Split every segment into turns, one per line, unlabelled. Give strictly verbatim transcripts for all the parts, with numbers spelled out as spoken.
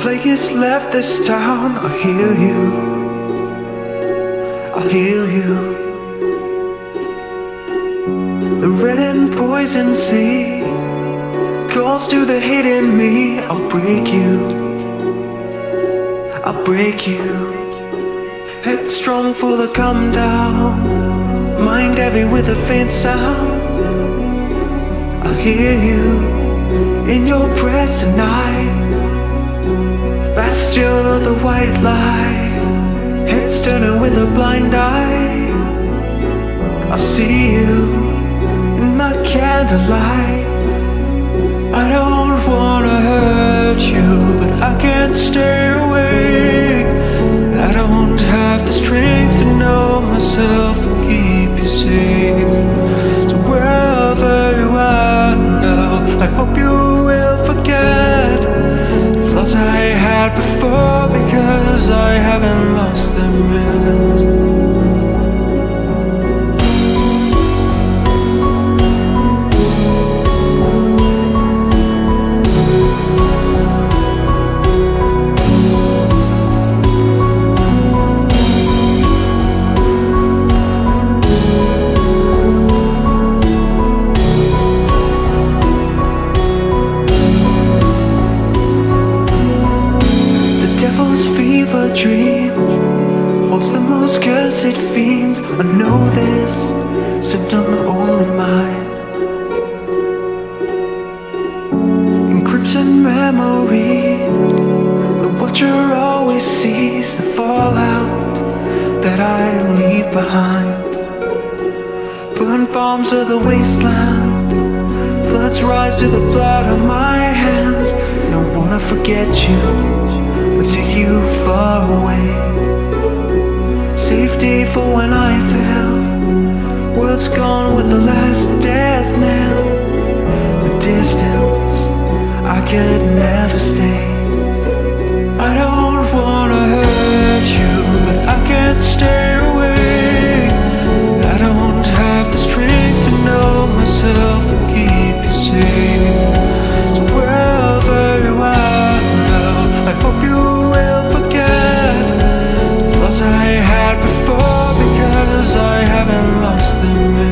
plague has left this town, I'll heal you, I'll heal you. The red and poison sea calls to the hate in me. I'll break you, I'll break you. Headstrong for the comedown, mind heavy with a faint sound. I'll hear you in your breath tonight, bastion of the white light, heads turning with a blind eye. I'll see you in the candlelight. I don't wanna hurt you, but I can't stay awake. I don't have the strength to know myself and keep you safe. So wherever you are now, I hope you will forget the flaws I had before, because I haven't lost them yet. Dream holds the most cursed fiends. I know this symptom only mine. In crimson memories, the watcher always sees the fallout that I leave behind. Burnt bombs of the wasteland, floods rise to the blood on my hands. I don't wanna forget you, but take you far away. Safety for when I fell, world's gone with the last death knell. The distance, I could never stay. I don't wanna hurt you, but I can't stay away. I don't have the strength to know myself and keep you safe. So wherever you are now, I hope you will forget the flaws I had before, because I haven't lost them yet.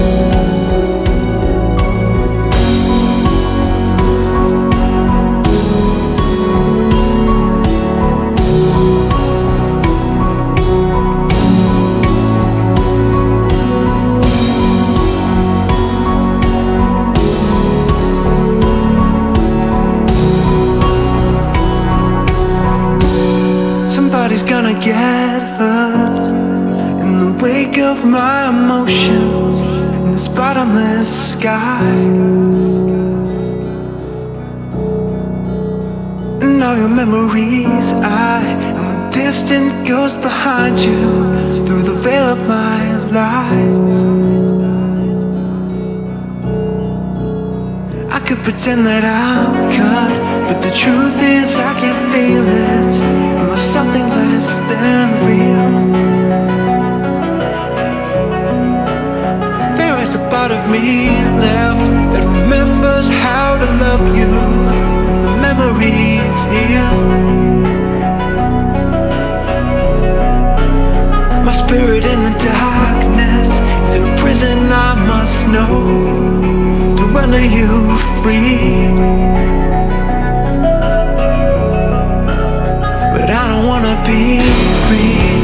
Somebody's gonna get hurt in the wake of my emotions in this bottomless sky. And all your memories, I am a distant ghost behind you through the veil of my lies. I could pretend that I'm cut, but the truth is I can feel it. Am I something less than real? There is a part of me left that remembers how to love you when the memories heal. My spirit in the darkness is in a prison I must know to run to you free. But I don't wanna be free.